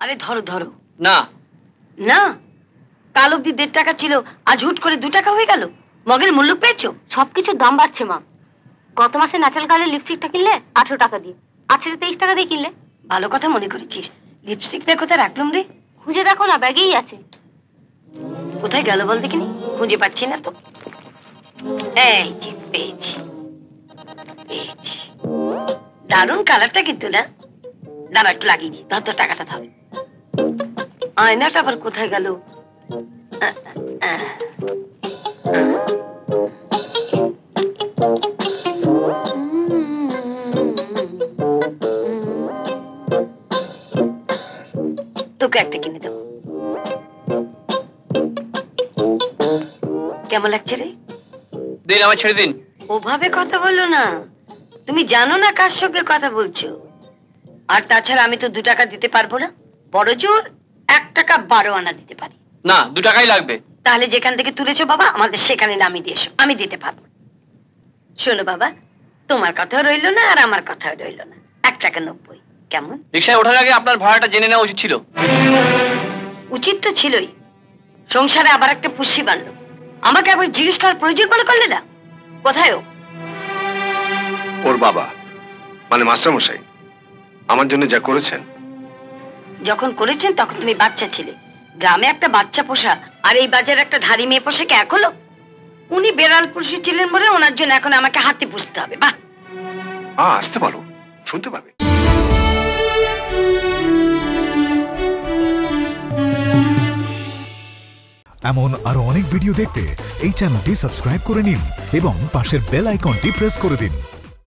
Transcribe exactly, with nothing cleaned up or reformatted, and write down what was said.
আরে ধরো ধরো। না না, কাল অব্দি দেড় টাকা ছিল, আজ হুট করে দু টাকা হয়ে গেল। মগের মূল্য পেয়েছো? সবকিছুর দাম বাড়ছে মা। গত মাসে ন্যাচারাল কালারের লিপস্টিকটা কিনলে আঠারো টাকা দিয়ে, আজ সেটা তেইশ টাকা দিয়ে কিনলে। ভালো কথা মনে করেছিস। লিপস্টিকটা কোথায় রাখলাম রে? খুঁজে দেখো না, ব্যাগেই আছে। কোথায় গেল বল দেখিনি, খুঁজে পাচ্ছি না তো। এই যে পেয়েছি পেয়েছি। দারুণ কালারটা কিন্তু না। দাঁড়া একটু লাগিয়ে নি। ধর তোর টাকাটা ধর। আয়নাটা আবার কোথায় গেল? তোকে একটা কিনে দেবো। কেমন লাগছে রে? দিন, আমার ছেড়ে দিন। ওভাবে কথা বলো না, তুমি জানো না কার সঙ্গে কথা বলছো। আর তাছাড়া আমি তো দু টাকা দিতে পারবো না, বড় জোর এক টাকা বারো আনা দিতে পারি। না, দু টাকাই লাগবে। তাহলে যেখান থেকে তুলেছো বাবা, আমাদের সেখানে নামিয়ে দিয়ে এসো, আমি দিতে পারবো। শোনো বাবা, তোমার কথাও রইলো না আর আমার কথাও রইলো না। এক টাকা নব্বই। কেমন? রিকশায় ওঠার আগে আপনার ভাড়াটা জেনে নেওয়া উচিত ছিল। উচিত তো ছিলই। সংসারে আবার একটা পুষ্যি বাড়লো, আমাকে আবার জিজ্ঞেস করার প্রয়োজন মনে করলে না? কোথায় ও? ওর বাবা মানে মাস্টারমশাই আমার জন্য যা করেছেন। যখন করেছেন তখন তুমি বাচ্চা ছিলে। গ্রামে একটা বাচ্চা পোষা আর এই বাজারে একটা ধাড়ি মেয়ে পোষাকে এক হলো? উনি বেড়াল পুষি ছিলেন বলে ওনার জন্য এখন আমাকে হাতি পুষতে হবে। বাহ, আসতে পারো, শুনতে পাবে। এমন আরো অনেক ভিডিও দেখতে এই চ্যানেলটি সাবস্ক্রাইব করে নিন এবং পাশের বেল আইকনটি প্রেস করে দিন।